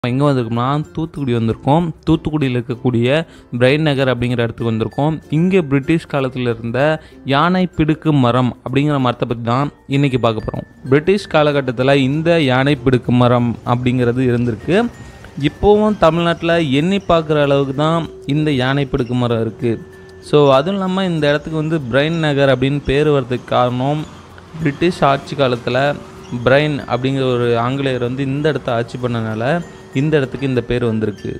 எங்கே வந்திருக்கோம்னா தூத்துக்குடி வந்திருக்கோம். தூத்துக்குடியில் இருக்கக்கூடிய பிரைன் நகர் அப்படிங்கிற இடத்துக்கு வந்திருக்கோம். இங்கே பிரிட்டிஷ் காலத்தில் இருந்த யானை பிடுக்கு மரம் அப்படிங்கிற மரத்தை பற்றி தான் இன்றைக்கி பார்க்க போகிறோம். பிரிட்டிஷ் காலகட்டத்தில் இந்த யானை பிடுக்கு மரம் அப்படிங்கிறது இருந்திருக்கு. இப்போவும் தமிழ்நாட்டில் எண்ணி பார்க்குற அளவுக்கு தான் இந்த யானை பிடுக்கு மரம் இருக்குது. ஸோ அதுவும் இல்லாமல் இந்த இடத்துக்கு வந்து பிரைன் நகர் அப்படின்னு பேர் வர்றதுக்கு காரணம் பிரிட்டிஷ் ஆட்சி காலத்தில் பிரைன் அப்படிங்கிற ஒரு ஆங்கிலேயர் வந்து இந்த இடத்த ஆட்சி பண்ணனால இந்த இடத்துக்கு இந்த பேர் வந்திருக்கு.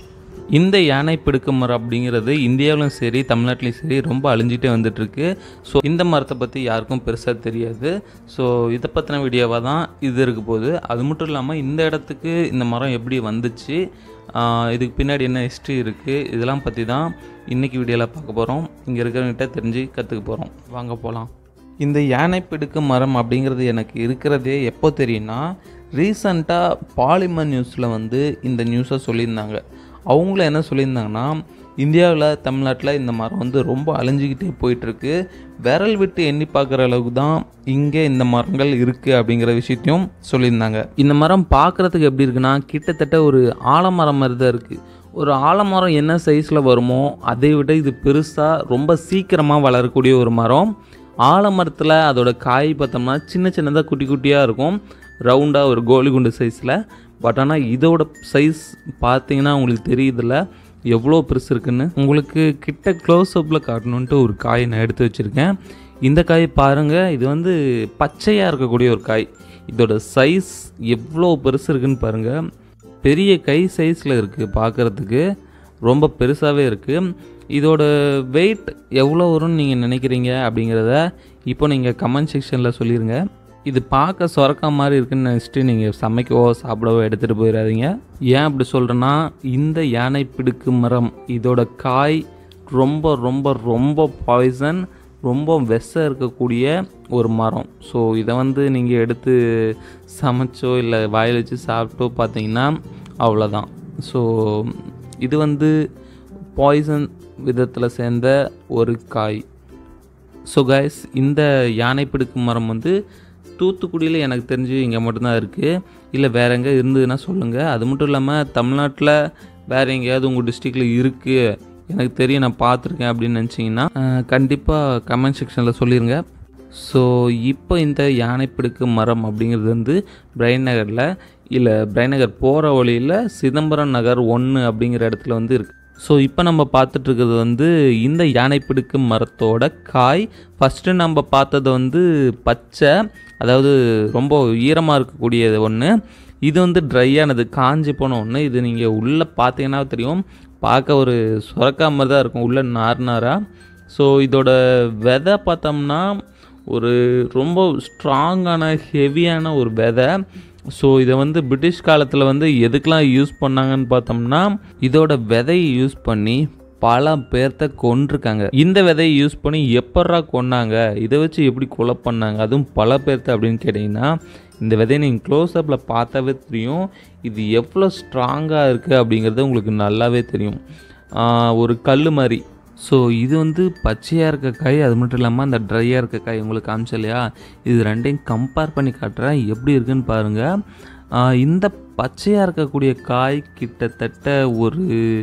இந்த யானை பிடுக்கு மரம் அப்படிங்கிறது இந்தியாவிலும் சரி தமிழ்நாட்டிலையும் சரி ரொம்ப அழிஞ்சிட்டே வந்துட்டுருக்கு. ஸோ இந்த மரத்தை பற்றி யாருக்கும் பெருசாக தெரியாது. ஸோ இதை பற்றின வீடியோவாக தான் இது இருக்க போகுது. அது மட்டும் இல்லாமல் இந்த இடத்துக்கு இந்த மரம் எப்படி வந்துச்சு, இதுக்கு பின்னாடி என்ன ஹிஸ்ட்ரி இருக்குது, இதெல்லாம் பற்றி தான் இன்றைக்கி வீடியோவில் பார்க்க போகிறோம். இங்கே இருக்கிறவங்கிட்ட தெரிஞ்சு கற்றுக்க போகிறோம். வாங்க போகலாம். இந்த யானை பிடுக்கு மரம் அப்படிங்கிறது எனக்கு இருக்கிறதே எப்போ தெரியும்னா, ரீசண்டாக பாலிமர் நியூஸில் வந்து இந்த நியூஸை சொல்லியிருந்தாங்க. அவங்கள என்ன சொல்லியிருந்தாங்கன்னா, இந்தியாவில் தமிழ்நாட்டில் இந்த மரம் வந்து ரொம்ப அழிஞ்சிக்கிட்டே போயிட்டுருக்கு, விரல் விட்டு எண்ணி பார்க்குற அளவுக்கு தான் இங்கே இந்த மரங்கள் இருக்குது அப்படிங்கிற விஷயத்தையும் சொல்லியிருந்தாங்க. இந்த மரம் பார்க்குறதுக்கு எப்படி இருக்குன்னா, கிட்டத்தட்ட ஒரு ஆலமரம் மாதிரி தான் இருக்குது. ஒரு ஆலமரம் என்ன சைஸில் வருமோ அதை விட இது பெருசாக ரொம்ப சீக்கிரமாக வளரக்கூடிய ஒரு மரம். ஆலமரத்தில் அதோட காய் பார்த்தோம்னா சின்ன சின்னதாக குட்டி குட்டியாக இருக்கும், ரவுண்டாக ஒரு கோலி குண்டு சைஸில். பட் ஆனால் இதோட சைஸ் பார்த்தீங்கன்னா உங்களுக்கு தெரியுதில்ல எவ்வளோ பெருசு இருக்குன்னு. உங்களுக்கு கிட்ட க்ளோஸ்அப்பில் காட்டணுன்ட்டு ஒரு காய் நான் எடுத்து வச்சுருக்கேன். இந்த காய் பாருங்கள், இது வந்து பச்சையாக இருக்கக்கூடிய ஒரு காய். இதோட சைஸ் எவ்வளோ பெருசு இருக்குன்னு பாருங்கள். பெரிய கை சைஸில் இருக்குது, பார்க்குறதுக்கு ரொம்ப பெருசாகவே இருக்குது. இதோட வெயிட் எவ்வளோ வரும்னு நீங்கள் நினைக்கிறீங்க அப்படிங்கிறத இப்போ நீங்கள் கமெண்ட் செக்ஷனில் சொல்லிடுங்க. இது பார்க்க சொரக்கா மாதிரி இருக்குன்னு நினச்சிட்டு நீங்கள் சமைக்கவோ சாப்பிடவோ எடுத்துகிட்டு போயிடாதீங்க. ஏன் அப்படி சொல்கிறேன்னா, இந்த யானை பிடுக்கு மரம் இதோட காய் ரொம்ப ரொம்ப ரொம்ப பாய்சன், ரொம்ப விஷம் இருக்கக்கூடிய ஒரு மரம். ஸோ இதை வந்து நீங்கள் எடுத்து சமைச்சோ இல்லை வாயில் வச்சு சாப்பிட்டோ பார்த்தீங்கன்னா அவ்வளோதான். ஸோ இது வந்து பாய்சன் விதத்தில் சேர்ந்த ஒரு காய். ஸோ கைஸ், இந்த யானை பிடுக்கு மரம் வந்து தூத்துக்குடியில் எனக்கு தெரிஞ்சு இங்கே மட்டும்தான் இருக்குது. இல்லை வேறு எங்கே இருந்ததுன்னா சொல்லுங்கள். அது மட்டும் இல்லாமல் தமிழ்நாட்டில் வேறு எங்கேயாவது உங்கள் டிஸ்ட்ரிக்டில் இருக்குது, எனக்கு தெரியும், நான் பார்த்துருக்கேன் அப்படின்னு நினச்சிங்கன்னா கண்டிப்பாக கமெண்ட் செக்ஷனில் சொல்லிடுங்க. ஸோ இப்போ இந்த யானை பிடுக்கு மரம் அப்படிங்கிறது வந்து பிரைன் நகரில் இல்லை பிரைன் நகர் போகிற வழியில் சிதம்பரம் நகர் 1 அப்படிங்கிற இடத்துல வந்து இருக்குது. ஸோ இப்போ நம்ம பார்த்துட்ருக்கிறது வந்து இந்த யானை பிடுக்கு மரத்தோட காய். ஃபஸ்ட்டு நம்ம பார்த்தது வந்து பச்சை, அதாவது ரொம்ப ஈரமாக இருக்கக்கூடியது ஒன்று. இது வந்து ட்ரையானது, காஞ்சி போன ஒன்று. இது நீங்கள் உள்ளே பார்த்தீங்கன்னா தெரியும், பார்க்க ஒரு சுரக்கா மாதிரி தான் இருக்கும், உள்ளே நார்னாராக. ஸோ இதோட விதை பார்த்தோம்னா ஒரு ரொம்ப ஸ்ட்ராங்கான ஹெவியான ஒரு விதை. ஸோ இதை வந்து பிரிட்டிஷ் காலத்தில் வந்து எதுக்கெலாம் யூஸ் பண்ணாங்கன்னு பார்த்தோம்னா, இதோட விதையை யூஸ் பண்ணி பல பேர்த்த கொன்றிருக்காங்க. இந்த விதையை யூஸ் பண்ணி எப்பட்றா கொன்னாங்க, இதை வச்சு எப்படி கொலை பண்ணாங்க, அதுவும் பல பேர்த்த அப்படின்னு கேட்டிங்கன்னா, இந்த விதையை நீங்கள் க்ளோஸ்அப்பில் பார்த்தாவே தெரியும் இது எவ்வளோ ஸ்ட்ராங்காக இருக்குது அப்படிங்கிறது உங்களுக்கு நல்லாவே தெரியும். ஒரு கல் மாதிரி. ஸோ இது வந்து பச்சையாக இருக்க காய், அது மட்டும் இல்லாமல் அந்த ட்ரையாக இருக்க காய் உங்களுக்கு காமிச்ச இல்லையா, இது ரெண்டையும் கம்பேர் பண்ணி காட்டுறேன் எப்படி இருக்குன்னு பாருங்கள். இந்த பச்சையாக இருக்கக்கூடிய காய் கிட்டத்தட்ட ஒரு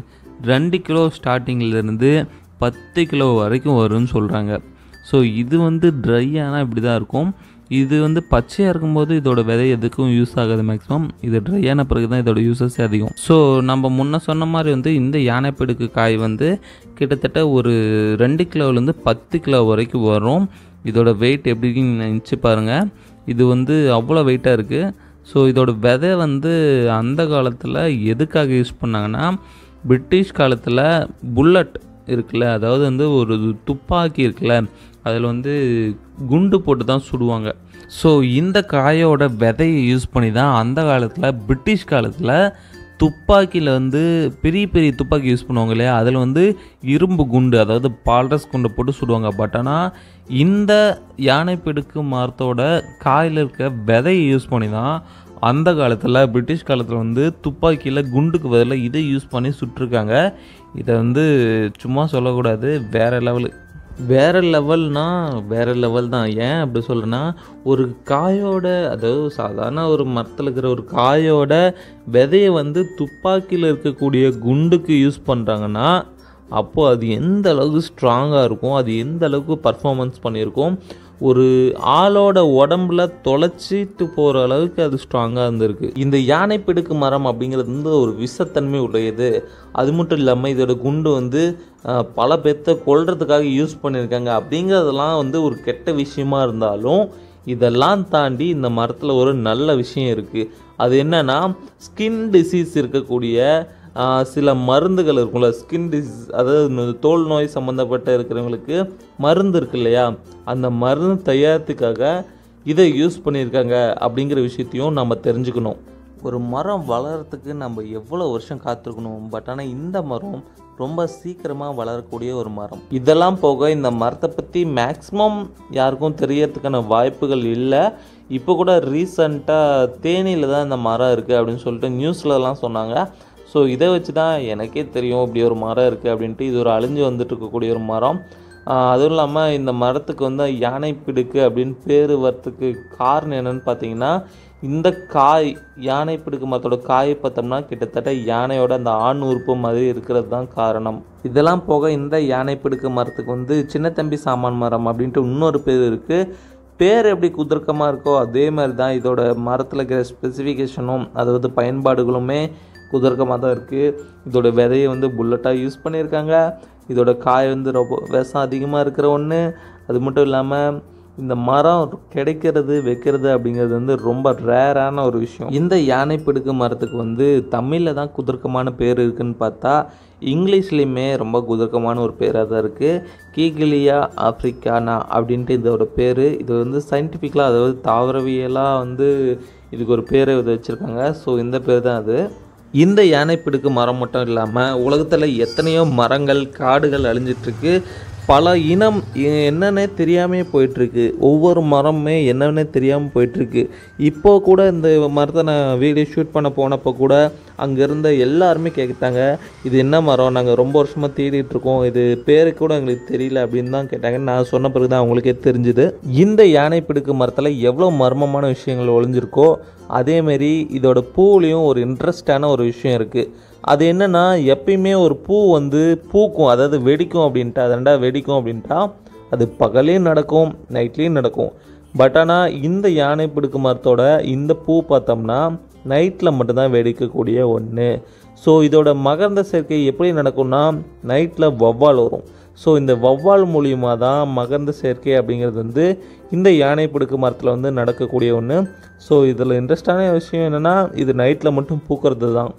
2 கிலோ ஸ்டார்டிங்கிலேருந்து 10 கிலோ வரைக்கும் வரும்னு சொல்கிறாங்க. ஸோ இது வந்து ட்ரையானால் இப்படி தான் இருக்கும். இது வந்து பச்சையாக இருக்கும்போது இதோட விதை எதுக்கும் யூஸ் ஆகாது மேக்ஸிமம். இது ட்ரையான பிறகு தான் இதோட யூஸஸ் அதிகம். ஸோ நம்ம முன்ன சொன்ன மாதிரி வந்து இந்த யானை பிடுக்கு காய் வந்து கிட்டத்தட்ட ஒரு 2 கிலோவிலேருந்து 10 கிலோ வரைக்கும் வரும். இதோட வெயிட் எப்படின்னு நினச்சி பாருங்கள், இது வந்து அவ்வளோ வெயிட்டாக இருக்குது. ஸோ இதோட விதை வந்து அந்த காலத்தில் எதுக்காக யூஸ் பண்ணாங்கன்னா, பிரிட்டிஷ் காலத்தில் புல்லட் இருக்குல்ல, அதாவது வந்து ஒரு துப்பாக்கி இருக்குல்ல, அதில் வந்து குண்டு போட்டு தான் சுடுவாங்க. ஸோ இந்த காயோட விதையை யூஸ் பண்ணி தான் அந்த காலத்தில் பிரிட்டிஷ் காலத்தில் துப்பாக்கியில் வந்து பெரிய பெரிய துப்பாக்கி யூஸ் பண்ணுவாங்க இல்லையா, அதில் வந்து இரும்பு குண்டு, அதாவது பால்ரஸ் குண்டை போட்டு சுடுவாங்க. பட் ஆனால் இந்த யானை பிடுக்கு மரத்தோட காயில் இருக்க விதையை யூஸ் பண்ணி தான் அந்த காலத்தில் பிரிட்டிஷ் காலத்தில் வந்து துப்பாக்கியில் குண்டுக்கு பதிலாக இதை யூஸ் பண்ணி சுட்டிருக்காங்க. இதை வந்து சும்மா சொல்லக்கூடாது, வேறு லெவலு. வேறு லெவல்னா வேறு லெவல் தான். ஏன் அப்படி சொல்கிறேன்னா, ஒரு காயோட அதாவது சாதாரண ஒரு மரத்தில் இருக்கிற ஒரு காயோட விதையை வந்து துப்பாக்கியில் இருக்கக்கூடிய குண்டுக்கு யூஸ் பண்ணுறாங்கன்னா, அப்போது அது எந்த அளவுக்கு ஸ்ட்ராங்காக இருக்கும், அது எந்த அளவுக்கு பர்ஃபார்மன்ஸ் பண்ணியிருக்கும், ஒரு ஆளோட உடம்புல தொலைச்சிட்டு போகிற அளவுக்கு அது ஸ்ட்ராங்காக இருந்திருக்கு. இந்த யானை பிடுக்கு மரம் அப்படிங்கிறது வந்து ஒரு விஷத்தன்மை உடையது. அது மட்டும் இல்லாமல் இதோட குண்டு வந்து பல பேர்த்த கொல்றதுக்காக யூஸ் பண்ணியிருக்காங்க. அப்படிங்கிறதெல்லாம் வந்து ஒரு கெட்ட விஷயமா இருந்தாலும், இதெல்லாம் தாண்டி இந்த மரத்தில் ஒரு நல்ல விஷயம் இருக்குது. அது என்னென்னா, ஸ்கின் டிசீஸ் இருக்கக்கூடிய சில மருந்துகள் இருக்கும்ல, ஸ்கின் டிசீஸ் அதாவது தோல் நோய் சம்மந்தப்பட்ட இருக்கிறவங்களுக்கு மருந்து இருக்கு இல்லையா, அந்த மருந்து தயாரித்துக்காக இதை யூஸ் பண்ணியிருக்காங்க அப்படிங்கிற விஷயத்தையும் நம்ம தெரிஞ்சுக்கணும். ஒரு மரம் வளர்கிறதுக்கு நம்ம எவ்வளோ வருஷம் காத்திருக்கணும், பட் ஆனால் இந்த மரம் ரொம்ப சீக்கிரமாக வளரக்கூடிய ஒரு மரம். இதெல்லாம் போக இந்த மரத்தை பற்றி மேக்ஸிமம் யாருக்கும் தெரியறதுக்கான வாய்ப்புகள் இல்லை. இப்போ கூட ரீசண்டாக தேனியில் தான் இந்த மரம் இருக்குது அப்படின்னு சொல்லிட்டு நியூஸ்லலாம் சொன்னாங்க. ஸோ இதை வச்சு தான் எனக்கே தெரியும் இப்படி ஒரு மரம் இருக்குது அப்படின்ட்டு. இது ஒரு அழிஞ்சு வந்துட்டு இருக்கக்கூடிய ஒரு மரம். அதுவும் இல்லாமல் இந்த மரத்துக்கு வந்து யானை பிடுக்கு அப்படின்னு பேர் வரத்துக்கு காரணம் என்னென்னு பார்த்தீங்கன்னா, இந்த காய் யானை பிடுக்கு மரத்தோட காயை பார்த்தோம்னா கிட்டத்தட்ட யானையோட அந்த ஆண் உறுப்பு மாதிரி இருக்கிறது தான் காரணம். இதெல்லாம் போக இந்த யானை பிடுக்கு மரத்துக்கு வந்து சின்ன தம்பி சாமான் மரம் அப்படின்ட்டு இன்னொரு பேர் இருக்குது. பேர் எப்படி குதர்க்கமாக இருக்கோ அதே மாதிரி தான் இதோட மரத்தில் இருக்கிற ஸ்பெசிஃபிகேஷனும் அதாவது பயன்பாடுகளுமே குதர்க்கமாக தான் இருக்குது. இதோட விதையை வந்து புல்லட்டாக யூஸ் பண்ணியிருக்காங்க. இதோட காய் வந்து ரொம்ப விஷம் அதிகமாக இருக்கிற ஒன்று. அது மட்டும் இல்லாமல் இந்த மரம் கிடைக்கிறது வைக்கிறது அப்படிங்கிறது வந்து ரொம்ப ரேரான ஒரு விஷயம். இந்த யானை பிடுக்கு மரத்துக்கு வந்து தமிழில் தான் குதர்க்கமான பேர் இருக்குதுன்னு பார்த்தா, இங்கிலீஷ்லேயுமே ரொம்ப குதர்க்கமான ஒரு பேராக தான் இருக்குது. கீகிலியா ஆஃப்ரிக்கானா அப்படின்ட்டு இதோட பேர். இது வந்து சயின்டிஃபிக்கலாக அதாவது தாவரவியலாக வந்து இதுக்கு ஒரு பேரை வச்சுருக்காங்க. ஸோ இந்த பேர் தான் அது. இந்த யானை பிடுக்கு மரம் மட்டும் இல்லாமல் உலகத்தில் எத்தனையோ மரங்கள் காடுகள் அழிஞ்சிட்ருக்கு. பல இனம் என்னென்னே தெரியாமே போயிட்டுருக்கு. ஒவ்வொரு மரமுமே என்னென்னே தெரியாமல் போயிட்டுருக்கு. இப்போது கூட இந்த மரத்தை நான் வீடியோ ஷூட் பண்ண போனப்போ கூட அங்கே இருந்த எல்லாருமே கேட்டாங்க, இது என்ன மரம், நாங்கள் ரொம்ப வருஷமாக தேடிட்டுருக்கோம், இது பேரு கூட எங்களுக்கு தெரியல அப்படின்னு தான் கேட்டாங்க. நான் சொன்ன பிறகு தான் அவங்களுக்கே தெரிஞ்சுது இந்த யானை பிடுக்கு மரத்தில் எவ்வளோ மர்மமான விஷயங்கள் ஒளிஞ்சிருக்கோ அதேமாரி இதோட பூவிலையும் ஒரு இன்ட்ரெஸ்டான ஒரு விஷயம் இருக்குது. அது என்னென்னா, எப்பயுமே ஒரு பூ வந்து பூக்கும் அதாவது வெடிக்கும் அப்படின்ட்டு அதண்டா வெடிக்கும் அப்படின்ட்டா அது பகலையும் நடக்கும் நைட்லேயும் நடக்கும். பட் ஆனால் இந்த யானை பிடுக்கு மரத்தோட இந்த பூ பார்த்தோம்னா நைட்டில் மட்டும்தான் வெடிக்கக்கூடிய ஒன்று. ஸோ இதோட மகரந்த சேர்க்கை எப்படி நடக்கும்னா, நைட்டில் வௌவால் வரும். ஸோ இந்த வௌவால் மூலியமாக தான் மகரந்த சேர்க்கை அப்படிங்கிறது வந்து இந்த யானை பிடுக்கு மரத்தில் வந்து நடக்கக்கூடிய ஒன்று. ஸோ இதில் இன்ட்ரெஸ்டான விஷயம் என்னென்னா, இது நைட்டில் மட்டும் பூக்கிறது தான்.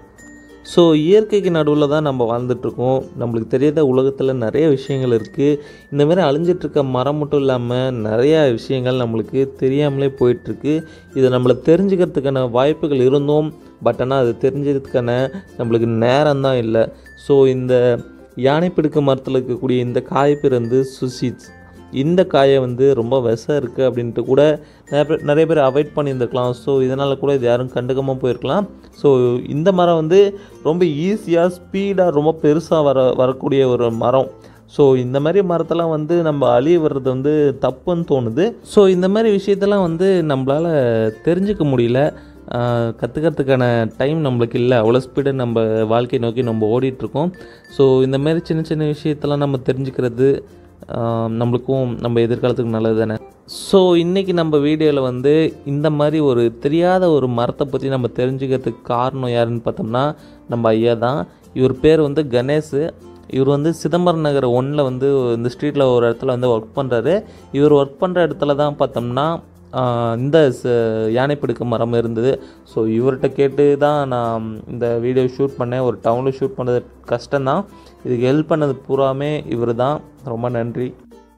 ஸோ இயற்கைக்கு நடுவில் தான் நம்ம வாழ்ந்துட்டுருக்கோம். நம்மளுக்கு தெரியாத உலகத்தில் நிறைய விஷயங்கள் இருக்குது. இந்தமாரி அழிஞ்சிட்ருக்க மரம் மட்டும் இல்லாமல் நிறையா விஷயங்கள் நம்மளுக்கு தெரியாமலே போயிட்டுருக்கு. இதை நம்மளை தெரிஞ்சுக்கிறதுக்கான வாய்ப்புகள் இருந்தோம். பட் ஆனால் அது தெரிஞ்சுக்கிறதுக்கான நம்மளுக்கு நேரம் தான் இல்லை. ஸோ இந்த யானை பிடுக்கு மரத்தில் இருக்கக்கூடிய இந்த காய் பேர் வந்து சுசிட்ஸ். இந்த காயை வந்து ரொம்ப விஷம் இருக்குது அப்படின்ட்டு கூட நிறைய பேர் அவாய்ட் பண்ணியிருந்துருக்கலாம். ஸோ இதனால் கூட இது யாரும் கண்டுக்காமல் போயிருக்கலாம். ஸோ இந்த மரம் வந்து ரொம்ப ஈஸியாக ஸ்பீடாக ரொம்ப பெருசாக வரக்கூடிய ஒரு மரம். ஸோ இந்த மாதிரி மரத்தெல்லாம் வந்து நம்ம அழிய வர்றது வந்து தப்புன்னு தோணுது. ஸோ இந்த மாதிரி விஷயத்தெல்லாம் வந்து நம்மளால் தெரிஞ்சுக்க முடியல. கற்றுக்கிறதுக்கான டைம் நம்மளுக்கு இல்லை. அவ்வளோ ஸ்பீடை நம்ம வாழ்க்கையை நோக்கி நம்ம ஓடிட்டுருக்கோம். ஸோ இந்த மாதிரி சின்ன சின்ன விஷயத்தெல்லாம் நம்ம தெரிஞ்சுக்கிறது நம்மளுக்கும் நம்ம எதிர்காலத்துக்கு நல்லது தானே. ஸோ இன்றைக்கி நம்ம வீடியோவில் வந்து இந்த மாதிரி ஒரு தெரியாத ஒரு மரத்தை பற்றி நம்ம தெரிஞ்சுக்கிறதுக்கு காரணம் யாருன்னு பார்த்தோம்னா நம்ம ஐயா தான். இவர் பேர் வந்து கணேஷ். இவர் வந்து சிதம்பரம் நகர் 1 வந்து இந்த ஸ்ட்ரீட்டில் ஒரு இடத்துல வந்து ஒர்க் பண்ணுறாரு. இவர் ஒர்க் பண்ணுற இடத்துல தான் பார்த்தோம்னா இந்த யானை பிடுக்கு மரம் இருந்தது. ஸோ இவர்கிட்ட கேட்டு தான் நான் இந்த வீடியோ ஷூட் பண்ணேன். ஒரு டவுனில் ஷூட் பண்ணது கஷ்டம்தான். இதுக்கு ஹெல்ப் பண்ணது பூராமே இவர் தான். ரொம்ப நன்றி.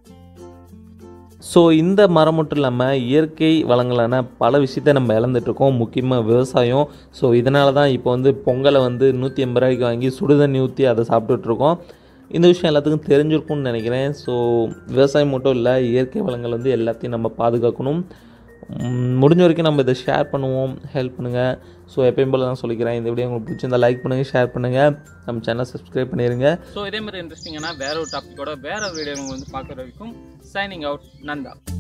ஸோ இந்த மரம் மட்டும் இல்லாமல் இயற்கை வளங்களான பல விஷயத்தை நம்ம இழந்துட்டுருக்கோம். முக்கியமாக விவசாயம். ஸோ இதனால தான் இப்போ வந்து பொங்கலை வந்து 180 ரூபாய்க்கு வாங்கி சுடுதண்ணி ஊற்றி அதை சாப்பிட்டுட்ருக்கோம். இந்த விஷயம் எல்லாத்துக்கும் தெரிஞ்சிருக்கும்னு நினைக்கிறேன். ஸோ விவசாயம் மட்டும் இல்லை, இயற்கை வளங்கள் வந்து எல்லாத்தையும் நம்ம பாதுகாக்கணும். முடிஞ்ச வரைக்கும் நம்ம இதை ஷேர் பண்ணுவோம், ஹெல்ப் பண்ணுங்கள். ஸோ எப்பயும் போல தான் சொல்லிக்கிறேன். இந்த வீடியோ உங்களுக்கு பிடிச்சிருந்தா லைக் பண்ணுங்கள், ஷேர் பண்ணுங்கள், நம்ம சேனலை சப்ஸ்கிரைப் பண்ணிடுங்க. ஸோ இதே மாதிரி இன்ட்ரெஸ்டிங்கான வேற ஒரு டாப்பிக்கோட வேற ஒரு வீடியோ வந்து பார்க்குற வரைக்கும் சைனிங் அவுட் நந்தா.